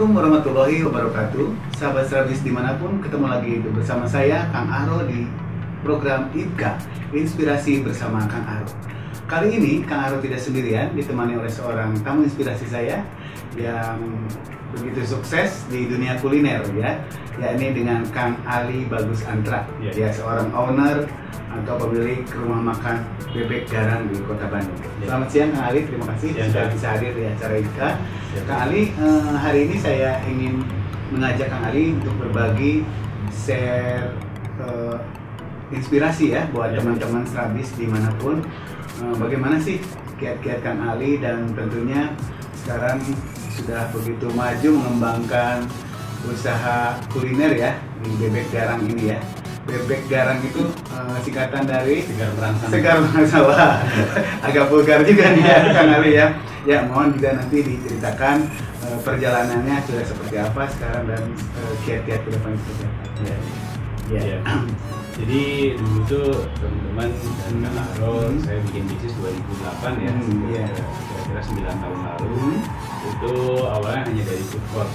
Assalamualaikum warahmatullahi wabarakatuh. Sahabat Serabis dimanapun, ketemu lagi bersama saya Kang Aro di program IBKA, Inspirasi Bersama Kang Aro. Kali ini Kang Aro tidak sendirian, ditemani oleh seorang tamu inspirasi saya yang begitu sukses di dunia kuliner ya, yakni dengan Kang Ali Bagus Antra. Dia seorang owner atau pemilik rumah makan bebek garang di Kota Bandung. Selamat siang Kang Ali, terima kasih sudah bisa hadir di acara IBKA. Kang Ali, hari ini saya ingin mengajak Kang Ali untuk berbagi share inspirasi ya buat teman-teman Serabis dimanapun. Bagaimana sih kiat-kiat Kang Ali, dan tentunya sekarang sudah begitu maju mengembangkan usaha kuliner ya di bebek garang ini ya. Bebek garang itu singkatan dari Segar Merangsang. Segar Merangsang. Agak vulgar juga nih ya Kang Ali ya. Ya, mohon juga nanti diceritakan perjalanannya sudah seperti apa sekarang dan kiat-kiat ke depan seperti apa. Ya. Jadi dulu tuh teman-teman dan Kang Aro, saya bikin bisnis 2008 ya, kira-kira 9 tahun lalu. Itu awalnya hanya dari food court,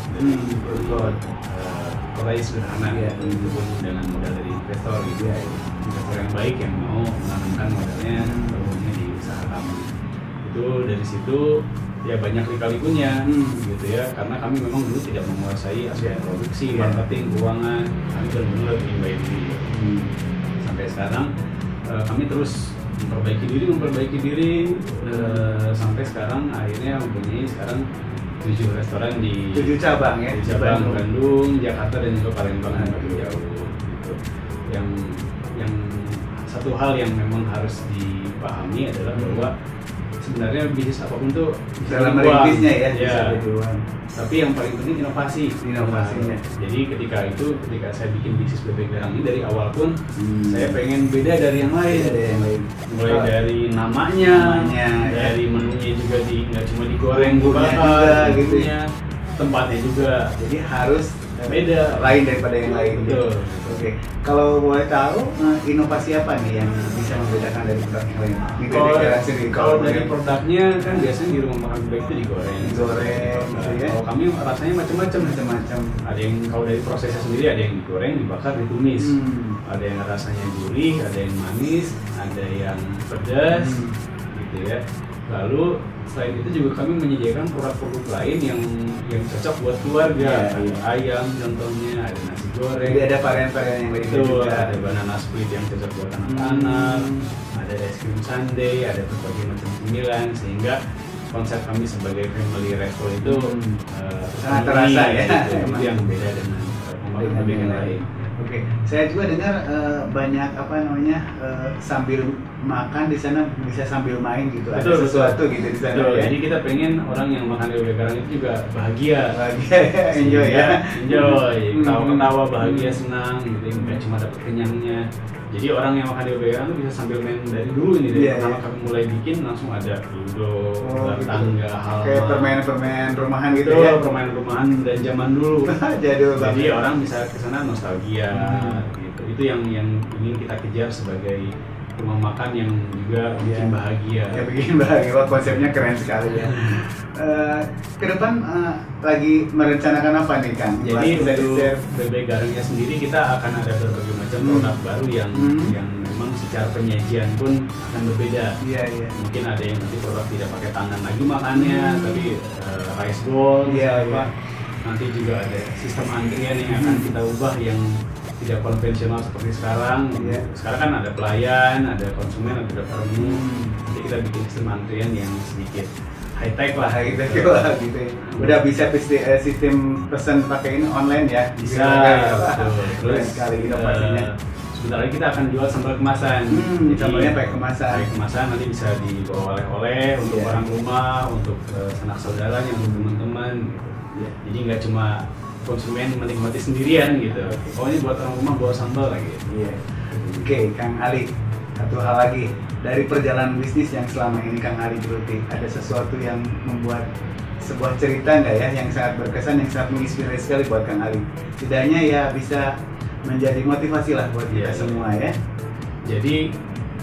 kotanya sederhana, itu pun dengan modal dari investor gitu ya, investor yang baik yang mau menanamkan modalnya di usaha kami. Itu dari situ ya banyak lika-likunya gitu ya, karena kami memang dulu tidak menguasai aspek produksi, marketing, keuangan, kami benar-benar by diri. Sampai sekarang kami terus memperbaiki diri sampai sekarang akhirnya mempunyai sekarang 7 restoran di 7 cabang ya, 7 cabang Bandung, Jakarta, dan juga Palembang yang lebih jauh gitu. Yang satu hal yang memang harus dipahami adalah bahwa sebenarnya bisnis apapun tuh dalam merintisnya ya, bisa jadi tapi yang paling penting inovasinya. Jadi ketika saya bikin bisnis bebek garang ini dari awal pun saya pengen beda dari yang lain. Mulai dari namanya, dari menunya juga nggak cuma digoreng, dibakar gitu ya, tempatnya juga. Jadi harus beda, lain daripada yang lain. Betul. Oke. Kalau boleh tahu inovasi apa nih yang bisa membedakan dari produk yang lain? Kalau dari produknya kan biasanya di rumah makan bebek itu digoreng gitu ya. Kalau kami rasanya macam-macam. Ada yang kalau dari prosesnya sendiri ada yang digoreng, dibakar, ditumis. Ada yang rasanya gurih, ada yang manis, ada yang pedas gitu ya. Lalu selain itu juga kami menyediakan produk-produk lain yang cocok buat keluarga. Ada ayam contohnya, ada nasi goreng. Jadi ada varian-varian yang lain juga. Ada banana split yang cocok buat anak-anak, ada es krim sundae, ada berbagai macam cemilan, sehingga konsep kami sebagai family restaurant itu sangat terasa ya. Itu yang beda dengan pemakan yang lain. Oke, saya juga dengar banyak sambil makan di sana bisa sambil main gitu. Ada sesuatu gitu di sana. Ya? Jadi kita pengen orang yang makan di bebek garang itu juga bahagia, enjoy ya. Ketawa-ketawa, bahagia, senang gitu. Nggak cuma dapat kenyangnya. Jadi orang yang makan di bebek garang itu bisa sambil main dari dulu ini, dari pertama kami mulai bikin langsung ada ludo, tangga, hal kayak permainan rumahan gitu ya. Permainan rumahan dan zaman dulu. Jadul. Jadi orang bisa kesana nostalgia gitu. Itu yang ingin kita kejar sebagai rumah makan yang juga bikin bahagia. Ya, bikin bahagia. Wah, konsepnya keren sekali ya. Ke depan lagi merencanakan apa nih Kang? Jadi untuk bebek garangnya sendiri kita akan ada berbagai macam produk baru yang memang secara penyajian pun akan berbeda. Mungkin ada yang nanti produk tidak pakai tangan lagi makannya, tapi rice bowl, nanti juga ada sistem antrian yang akan kita ubah yang tidak konvensional seperti sekarang. Sekarang kan ada pelayan, ada konsumen, ada daftar menu. Nanti kita bikin sistem antrian yang sedikit high tech lah gitu. Udah bisa sistem pesan pakai ini online ya? Bisa. Terus sekali inovasinya. Sebentar lagi kita akan jual sambal kemasan. Sambalnya pakai kemasan. Nanti bisa dibawa oleh-oleh untuk orang rumah, untuk sanak saudara, untuk teman-teman. Jadi nggak cuma konsumen menikmati sendirian gitu. Oh, ini buat orang rumah bawa sambal lagi. Oke, Kang Ali. Satu hal lagi, dari perjalanan bisnis yang selama ini Kang Ali geluti, ada sesuatu yang membuat sebuah cerita nggak ya yang sangat berkesan, yang sangat menginspirasi sekali buat Kang Ali. Setidaknya ya bisa menjadi motivasi lah buat kita semua ya. Jadi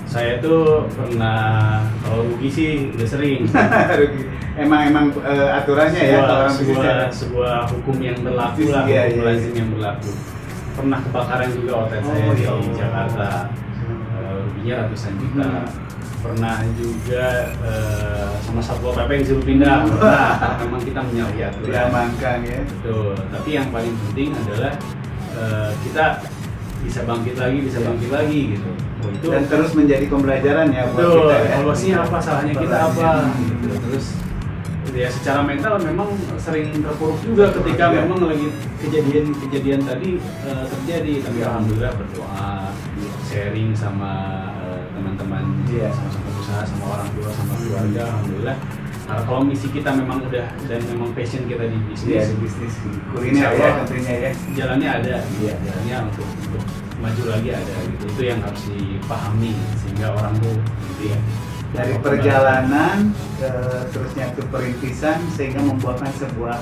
Saya tuh pernah, kalau rugi sih udah sering. emang aturannya ya kalau orang bisnis sebuah hukum yang berlaku lah, iya, hukum iya. lazim yang berlaku. Pernah kebakaran juga hotel saya di Jakarta, ruginya ratusan juta. Pernah juga sama Satpol PP yang disuruh pindah. Nah, memang kita menyalahi aturan. diamankan ya. Betul. Tapi yang paling penting adalah kita bisa bangkit lagi gitu. Oh, itu Dan terus menjadi pembelajaran ya buat betul, kita ya. evaluasinya apa, salahnya kita apa gitu. Terus ya secara mental memang sering terpuruk juga ketika memang lagi kejadian tadi terjadi. Tapi alhamdulillah berdoa, sharing sama teman-teman, sama usaha, sama orang tua, sama keluarga, alhamdulillah. Kalau misi kita memang udah dan memang passion kita di bisnis, di bisnis kuliner ya tentunya ya. Jalannya ada, jalannya untuk maju lagi ada gitu. Itu yang harus dipahami sehingga orang tuh gitu ya. Dari perjalanan terusnya ke perintisan sehingga membuahkan sebuah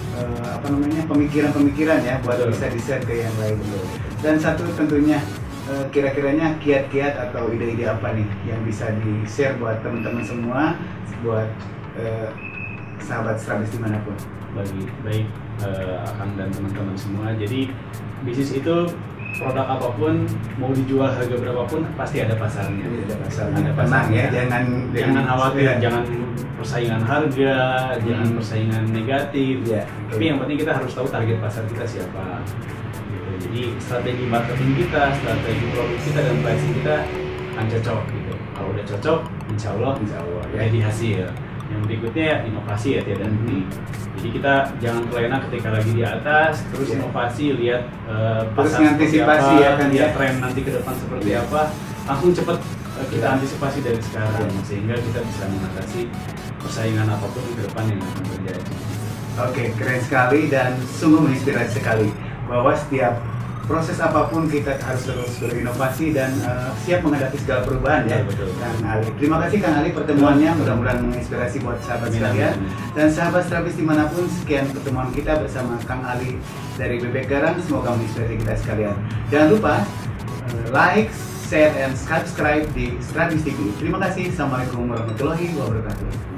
pemikiran-pemikiran ya buat bisa di-share ke yang lain. Dan satu tentunya kira-kiranya kiat-kiat atau ide-ide apa nih yang bisa di-share buat teman-teman semua, buat sahabat Strabis dimanapun. Baik Akang dan teman-teman semua. Jadi bisnis itu produk apapun mau dijual harga berapapun pasti ada pasarnya. Ada pasarnya. Ya, jangan khawatir, jangan persaingan harga, jangan persaingan negatif. Tapi yang penting kita harus tahu target pasar kita siapa. Gitu. Jadi strategi marketing kita, strategi produk kita dan pricing kita akan cocok gitu. Kalau udah cocok, insya Allah jadi hasil. Yang berikutnya ya inovasi ya tiada henti. Jadi kita jangan kelena ketika lagi di atas, terus inovasi, lihat pasar antisipasi apa, kan lihat tren nanti ke depan seperti apa, langsung cepat kita antisipasi dari sekarang sehingga kita bisa mengatasi persaingan apapun ke depan yang akan terjadi. Oke, keren sekali dan sungguh menginspirasi sekali bahwa setiap proses apapun kita harus terus berinovasi dan siap menghadapi segala perubahan ya. Betul. Kang Ali. Terima kasih Kang Ali pertemuannya, mudah-mudahan menginspirasi buat sahabat sekalian. Dan sahabat Strabis dimanapun, sekian pertemuan kita bersama Kang Ali dari Bebek Garang, semoga menginspirasi kita sekalian. Jangan lupa like, share, and subscribe di Strabis TV. Terima kasih, Assalamualaikum warahmatullahi wabarakatuh.